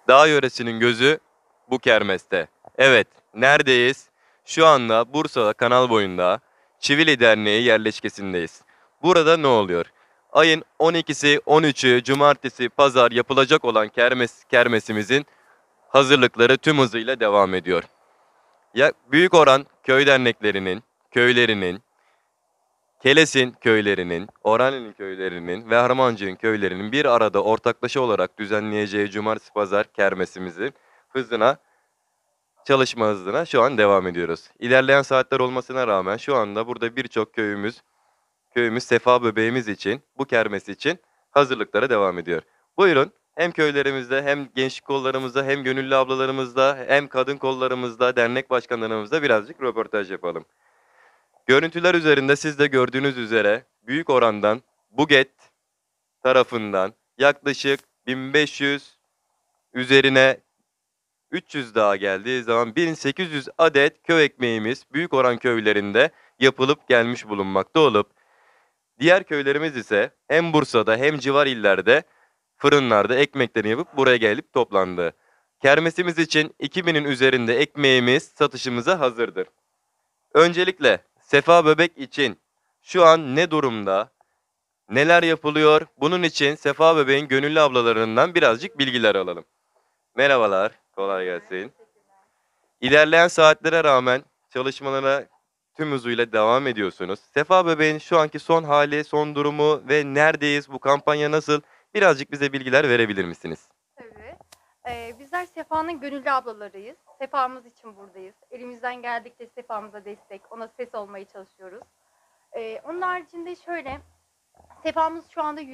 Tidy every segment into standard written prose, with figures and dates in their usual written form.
Dağ yöresinin gözü bu kermeste. Evet, neredeyiz? Şu anda Bursa'da kanal boyunda Çivili Derneği yerleşkesindeyiz. Burada ne oluyor? Ayın 12'si, 13'ü, cumartesi, pazar yapılacak olan kermesimizin hazırlıkları tüm hızıyla devam ediyor. Ya, büyük oran köy derneklerinin, köylerinin, Keles'in köylerinin, Orhaneli köylerinin ve Harmancık'ın köylerinin bir arada ortaklaşa olarak düzenleyeceği cumartesi pazar kermesimizin hızına, çalışma hızına şu an devam ediyoruz. İlerleyen saatler olmasına rağmen şu anda burada birçok köyümüz Sefa Böbeğimiz için, bu kermes için hazırlıklara devam ediyor. Buyurun, hem köylerimizde hem gençlik kollarımızda hem gönüllü ablalarımızda hem kadın kollarımızda, dernek başkanlarımızda birazcık röportaj yapalım. Görüntüler üzerinde siz de gördüğünüz üzere büyük orandan Buget tarafından yaklaşık 1500 üzerine 300 daha geldiği zaman 1800 adet köy ekmeğimiz büyük oran köylerinde yapılıp gelmiş bulunmakta olup diğer köylerimiz ise hem Bursa'da hem civar illerde fırınlarda ekmeklerini yapıp buraya gelip toplandı. Kermesimiz için 2000'in üzerinde ekmeğimiz satışımıza hazırdır. Öncelikle Sefa Böbek için şu an ne durumda, neler yapılıyor? Bunun için Sefa Böbek'in gönüllü ablalarından birazcık bilgiler alalım. Merhabalar, kolay gelsin. İlerleyen saatlere rağmen çalışmalara tüm hızıyla devam ediyorsunuz. Sefa Böbek'in şu anki son hali, son durumu ve neredeyiz, bu kampanya nasıl? Birazcık bize bilgiler verebilir misiniz? Tabii. Bizler Sefa'nın gönüllü ablalarıyız. Sefa'mız için buradayız. Elimizden geldikçe Sefa'mıza destek, ona ses olmaya çalışıyoruz. Onun haricinde şöyle, Sefa'mız şu anda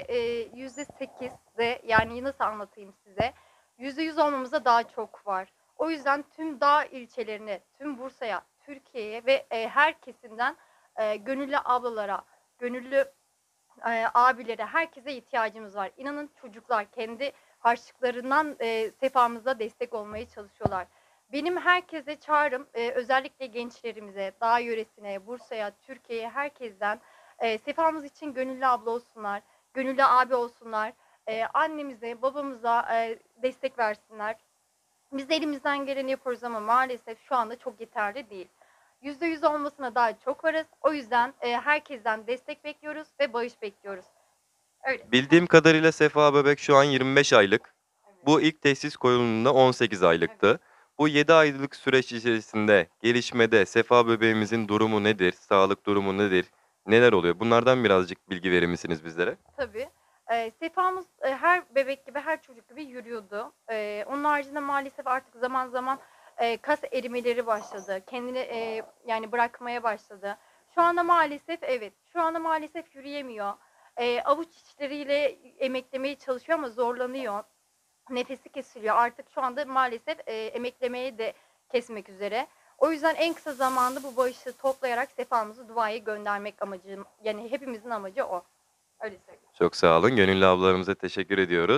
%8'de, yani nasıl anlatayım size? %100 olmamıza daha çok var. O yüzden tüm dağ ilçelerine, tüm Bursa'ya, Türkiye'ye ve her kesimden gönüllü ablalara, gönüllü abilere, herkese ihtiyacımız var. İnanın çocuklar kendi harçlıklarından Sefa'mıza destek olmaya çalışıyorlar. Benim herkese çağrım, özellikle gençlerimize, dağ yöresine, Bursa'ya, Türkiye'ye, herkesten Sefa'mız için gönüllü abla olsunlar, gönüllü abi olsunlar, annemize, babamıza destek versinler. Biz de elimizden geleni yapıyoruz ama maalesef şu anda çok yeterli değil. %100 olmasına daha çok varız. O yüzden herkesten destek bekliyoruz ve bağış bekliyoruz. Öyle. Bildiğim kadarıyla Sefa Böbek şu an 25 aylık. Evet. Bu ilk tesis koyulduğunda 18 Evet. aylıktı. Bu 7 aylık süreç içerisinde gelişmede Sefa Böbeğimizin durumu nedir? Sağlık durumu nedir? Neler oluyor? Bunlardan birazcık bilgi verir misiniz bizlere? Tabii. Sefa'mız her bebek gibi, her çocuk gibi yürüyordu. Onun haricinde maalesef artık zaman zaman kas erimeleri başladı. Kendini yani bırakmaya başladı. Şu anda maalesef evet, şu anda maalesef yürüyemiyor. Avuç içleriyle emeklemeye çalışıyor ama zorlanıyor. Nefesi kesiliyor. Artık şu anda maalesef emeklemeyi de kesmek üzere. O yüzden en kısa zamanda bu bağışı toplayarak Sefa'mızı duaya göndermek amacım, yani hepimizin amacı o. Öyle söyleyeyim. Çok sağ olun. Gönüllü ablalarımıza teşekkür ediyoruz.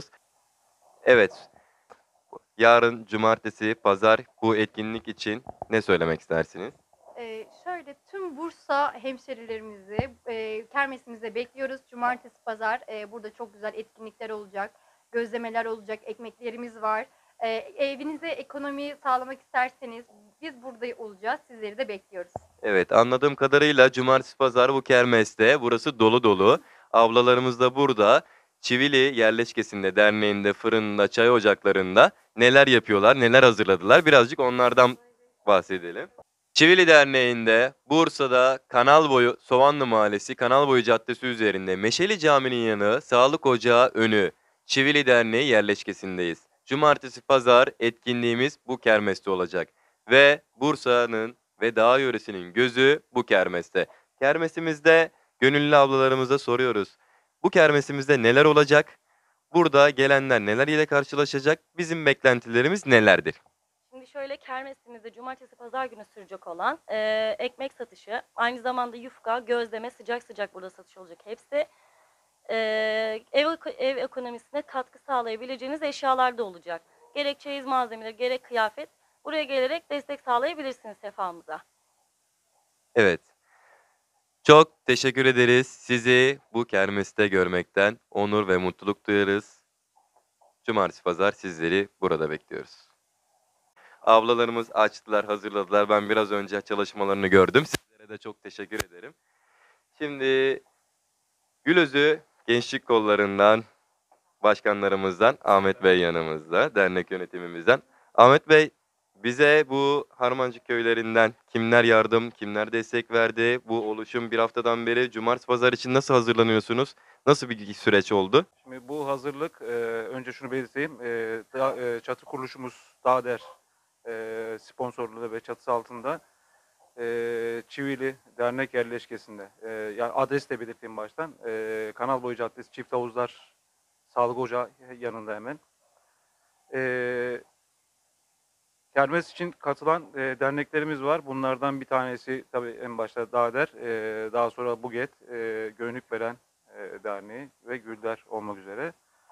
Evet, yarın cumartesi, pazar bu etkinlik için ne söylemek istersiniz? Şöyle tüm Bursa hemşerilerimizi kermesimize bekliyoruz. Cumartesi, pazar burada çok güzel etkinlikler olacak. Gözlemeler olacak, ekmeklerimiz var. Evinize ekonomiyi sağlamak isterseniz biz burada olacağız. Sizleri de bekliyoruz. Evet, anladığım kadarıyla cumartesi pazar bu kermeste burası dolu dolu. Ablalarımız da burada Çivili Yerleşkesi'nde, derneğinde, fırında, çay ocaklarında neler yapıyorlar, neler hazırladılar birazcık onlardan bahsedelim. Çivili Derneği'nde Bursa'da Kanalboyu Soğanlı Mahallesi Kanalboyu Caddesi üzerinde Meşeli Camii'nin yanı Sağlık Ocağı önü Çivili Derneği yerleşkesindeyiz. Cumartesi pazar etkinliğimiz bu kermeste olacak ve Bursa'nın ve dağ yöresinin gözü bu kermeste. Kermesimizde gönüllü ablalarımıza soruyoruz. Bu kermesimizde neler olacak? Burada gelenler neler ile karşılaşacak? Bizim beklentilerimiz nelerdir? Şimdi şöyle kermesimizde cumartesi pazar günü sürecek olan ekmek satışı, aynı zamanda yufka, gözleme sıcak sıcak burada satış olacak hepsi. Ev ekonomisine katkı sağlayabileceğiniz eşyalar da olacak. Gerek çeyiz malzemeleri, gerek kıyafet. Buraya gelerek destek sağlayabilirsiniz sefamıza. Evet. Çok teşekkür ederiz. Sizi bu kermeste görmekten onur ve mutluluk duyarız. Cumartesi pazar sizleri burada bekliyoruz. Ablalarımız açtılar, hazırladılar. Ben biraz önce çalışmalarını gördüm. Sizlere de çok teşekkür ederim. Şimdi Gülözü Gençlik Kolları'ndan, başkanlarımızdan Ahmet Bey yanımızda, dernek yönetimimizden. Ahmet Bey, bize bu Harmancık köylerinden kimler yardım, kimler destek verdi? Bu oluşum bir haftadan beri Cumartesi Pazar için nasıl hazırlanıyorsunuz? Nasıl bir süreç oldu? Şimdi bu hazırlık, önce şunu belirteyim. Çatı kuruluşumuz Dağder sponsorluğu ve çatısı altında Çivili Dernek Yerleşkesi'nde. Yani adres de belirteyim baştan. Kanal Boyu Caddesi Çift Havuzlar Sağlık Ocağı yanında hemen. Kermes için katılan derneklerimiz var. Bunlardan bir tanesi tabii en başta Dağder, daha sonra Buget, Gönlük Veren Derneği ve Gülder olmak üzere.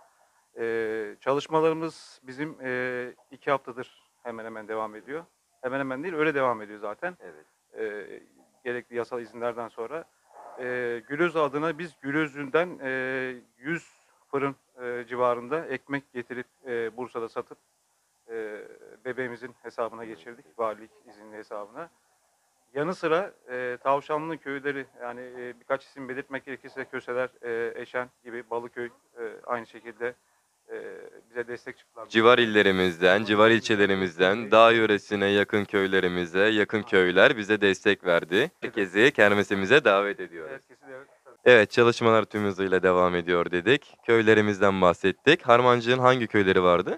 Çalışmalarımız bizim 2 haftadır hemen hemen devam ediyor. Hemen hemen değil, öyle devam ediyor zaten. Evet. Gerekli yasal izinlerden sonra. Gülöz adına biz Gülözü'nden 100 fırın civarında ekmek getirip Bursa'da satıp bebeğimizin hesabına geçirdik, valilik izinli hesabına. Yanı sıra Tavşanlı köyleri, yani birkaç isim belirtmek gerekirse Köseler, Eşen gibi, Balıköy aynı şekilde bize destek çıktılar. Civar illerimizden, civar ilçelerimizden, dağ yöresine yakın köylerimize, yakın köyler bize destek verdi. Herkesi kermesimize davet ediyoruz. Herkesi de tabii. Evet, çalışmalar tüm hızıyla devam ediyor dedik. Köylerimizden bahsettik. Harmancık'ın hangi köyleri vardı?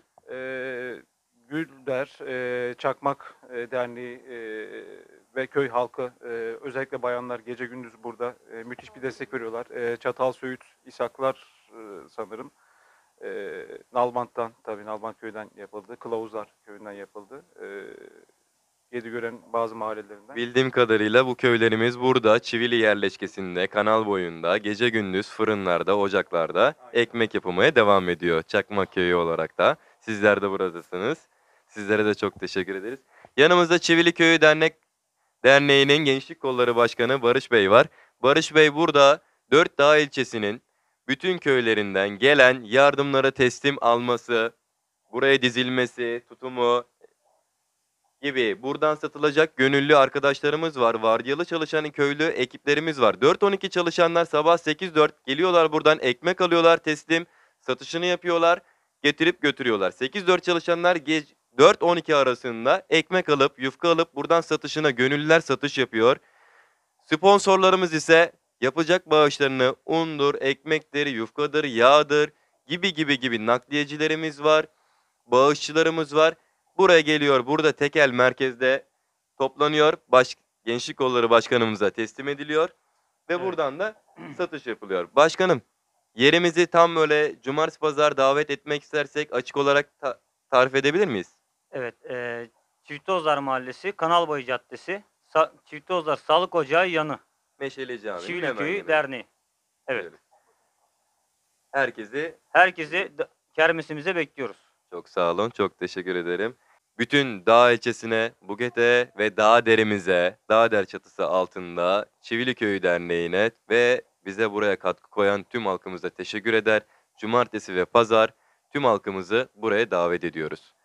Gülder, Çakmak Derneği ve köy halkı, özellikle bayanlar gece gündüz burada müthiş bir destek veriyorlar. Çatal, Söğüt, İshaklar sanırım. Nalbant'tan, tabii Nalbant köyünden yapıldı. Kılavuzlar köyünden yapıldı. Yedigören bazı mahallelerinden. Bildiğim kadarıyla bu köylerimiz burada, Çivili yerleşkesinde, kanal boyunda, gece gündüz fırınlarda, ocaklarda ekmek yapmaya devam ediyor. Çakmak Köyü olarak da. Sizler de buradasınız. Sizlere de çok teşekkür ederiz. Yanımızda Çivili Köyü Derneği'nin Gençlik Kolları Başkanı Barış Bey var. Barış Bey burada Dört Dağ ilçesinin bütün köylerinden gelen yardımlara teslim alması, buraya dizilmesi, tutumu gibi buradan satılacak gönüllü arkadaşlarımız var. Vardiyalı çalışan köylü ekiplerimiz var. 4-12 çalışanlar sabah 8-4 geliyorlar, buradan ekmek alıyorlar, teslim satışını yapıyorlar, getirip götürüyorlar. 8-4 çalışanlar 4-12 arasında ekmek alıp yufka alıp buradan satışına gönüllüler satış yapıyor. Sponsorlarımız ise yapacak bağışlarını undur, ekmektir, yufkadır, yağdır gibi nakliyecilerimiz var, bağışçılarımız var. Buraya geliyor, burada tekel merkezde toplanıyor, Gençlik Kolları Başkanımıza teslim ediliyor ve Evet. buradan da satış yapılıyor. Başkanım, yerimizi tam böyle cumartesi pazar davet etmek istersek açık olarak tarif edebilir miyiz? Evet, Çiftozlar Mahallesi, Kanalboyu Caddesi, Çiftozlar Sağlık Ocağı yanı, Meşeli Camii. Çivili Köyü Derneği. Evet, Herkesi kermesimize bekliyoruz. çok sağ olun, çok teşekkür ederim. Bütün dağ ilçesine, Buget'e ve Dağder'imize, Dağder çatısı altında Çivili Köyü Derneği'ne ve bize buraya katkı koyan tüm halkımıza teşekkür eder. Cumartesi ve pazar tüm halkımızı buraya davet ediyoruz.